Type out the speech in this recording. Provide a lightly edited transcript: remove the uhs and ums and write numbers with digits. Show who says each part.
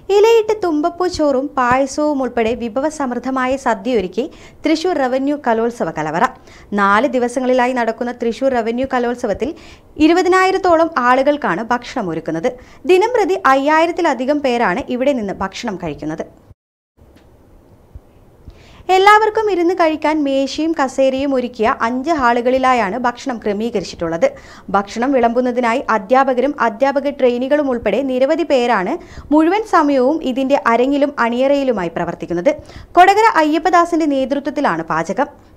Speaker 1: ഇലയിട്ട് തുമ്പപ്പൂ ചോറും പായസവും ഉൾപ്പെടെ വിഭവസമൃദ്ധമായ സദ്യയൊരുക്കി തൃശൂർ റവന്യൂ കലോത്സവ കലവറ. 4 ദിവസങ്ങളിലായി നടക്കുന്ന തൃശൂർ റവന്യൂ കലോത്സവത്തിൽ 20,000-ഓളം ആളുകൾക്കാണ് ഭക്ഷണം ഒരുക്കുന്നത്. ദിനംപ്രതി 5,000-ലധികം പേരാണ് ഇവിടെ നിന്ന് ഭക്ഷണം കഴിക്കുന്നത്. എല്ലാവർക്കും ഇരുന്ന് കഴിക്കാൻ മേശയും കസേരയും ഒരുക്കിയ 5 ഹാളുകളിലായാണ് ഭക്ഷണം ക്രമീകരിച്ചിട്ടുള്ളത്. ഭക്ഷണം വിളമ്പുന്നതിനായി അധ്യാപകരും അധ്യാപക ട്രെയിനികളും ഉൾപ്പെടെ നിരവധി പേരാണ് മുഴുവൻ സമയവും ഇതിന്റെ അരങ്ങിലും അണിയറയിലുമായി പ്രവർത്തിക്കുന്നത്. കൊടകര അയ്യപ്പദാസിന്റെ നേതൃത്വത്തിലാണ് പാചകം.